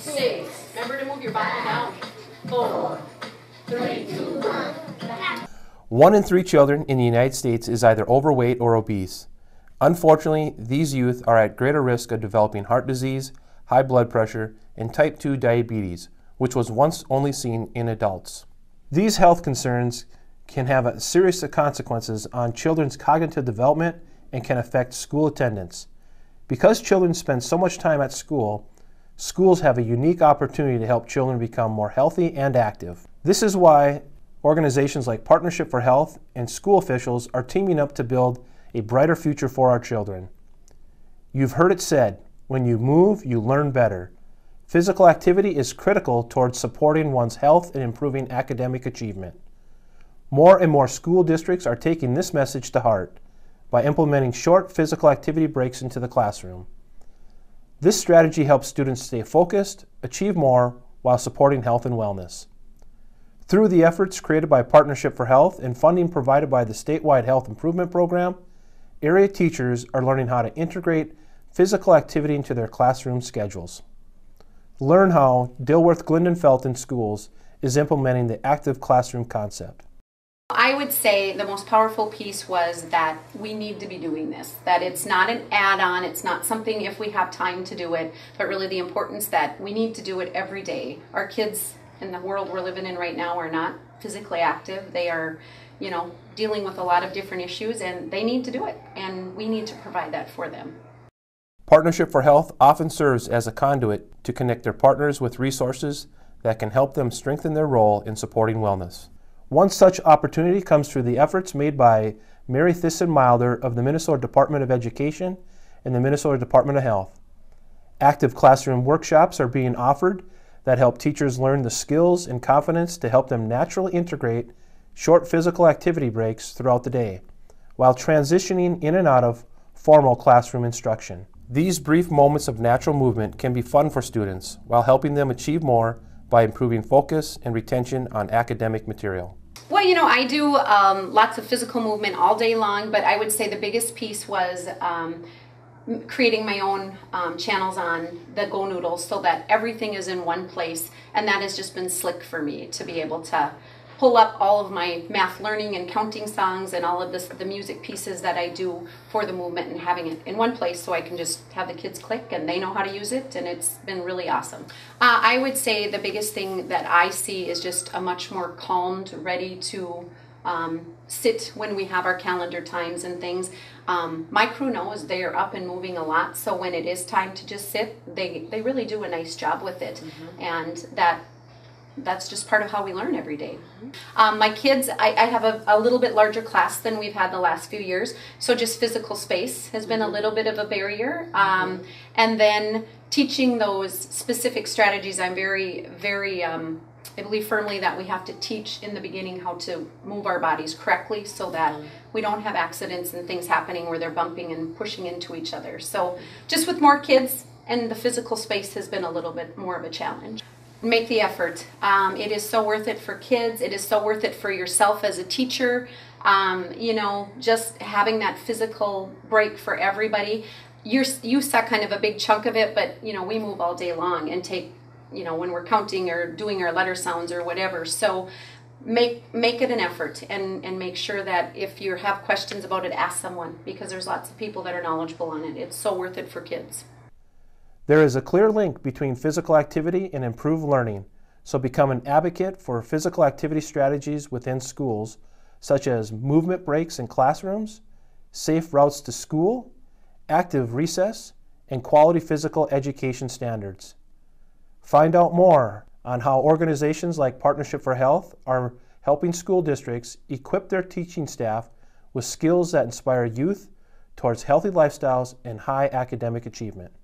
6. Remember to move your body down. 4, 3, 2, 1. 1 in 3 children in the United States is either overweight or obese. Unfortunately, these youth are at greater risk of developing heart disease, high blood pressure, and type 2 diabetes, which was once only seen in adults. These health concerns can have serious consequences on children's cognitive development and can affect school attendance. Because children spend so much time at school, schools have a unique opportunity to help children become more healthy and active. This is why organizations like Partnership for Health and school officials are teaming up to build a brighter future for our children. You've heard it said, when you move, you learn better. Physical activity is critical towards supporting one's health and improving academic achievement. More and more school districts are taking this message to heart by implementing short physical activity breaks into the classroom. This strategy helps students stay focused, achieve more, while supporting health and wellness. Through the efforts created by Partnership for Health and funding provided by the statewide Health Improvement Program, area teachers are learning how to integrate physical activity into their classroom schedules. Learn how Dilworth Glindenfelton Schools is implementing the active classroom concept. I would say the most powerful piece was that we need to be doing this, that it's not an add-on, it's not something if we have time to do it, but really the importance that we need to do it every day. Our kids in the world we're living in right now are not physically active. They are, dealing with a lot of different issues, and they need to do it, and we need to provide that for them. Partnership for Health often serves as a conduit to connect their partners with resources that can help them strengthen their role in supporting wellness. One such opportunity comes through the efforts made by Mary Thyssen-Milder of the Minnesota Department of Education and the Minnesota Department of Health. Active classroom workshops are being offered that help teachers learn the skills and confidence to help them naturally integrate short physical activity breaks throughout the day, while transitioning in and out of formal classroom instruction. These brief moments of natural movement can be fun for students while helping them achieve more by improving focus and retention on academic material. Well, I do lots of physical movement all day long, but I would say the biggest piece was creating my own channels on the GoNoodles so that everything is in one place, and that has just been slick for me to be able to pull up all of my math learning and counting songs and all of the music pieces that I do for the movement and having it in one place so I can just have the kids click and they know how to use it, and it's been really awesome. I would say the biggest thing that I see is just a much more calmed, ready to sit when we have our calendar times and things. My crew knows they are up and moving a lot, so when it is time to just sit, they really do a nice job with it. And that's just part of how we learn every day. My kids, I have a little bit larger class than we've had the last few years, so just physical space has been a little bit of a barrier. And then teaching those specific strategies, I'm very, I believe firmly that we have to teach in the beginning how to move our bodies correctly so that we don't have accidents and things happening where they're bumping and pushing into each other. So just with more kids, and the physical space has been a little bit more of a challenge. Make the effort. It is so worth it for kids. It is so worth it for yourself as a teacher. Just having that physical break for everybody. You saw kind of a big chunk of it, but we move all day long and take, when we're counting or doing our letter sounds or whatever. So make it an effort and make sure that if you have questions about it, ask someone, because there's lots of people that are knowledgeable on it. It's so worth it for kids. There is a clear link between physical activity and improved learning, so become an advocate for physical activity strategies within schools, such as movement breaks in classrooms, safe routes to school, active recess, and quality physical education standards. Find out more on how organizations like Partnership for Health are helping school districts equip their teaching staff with skills that inspire youth towards healthy lifestyles and high academic achievement.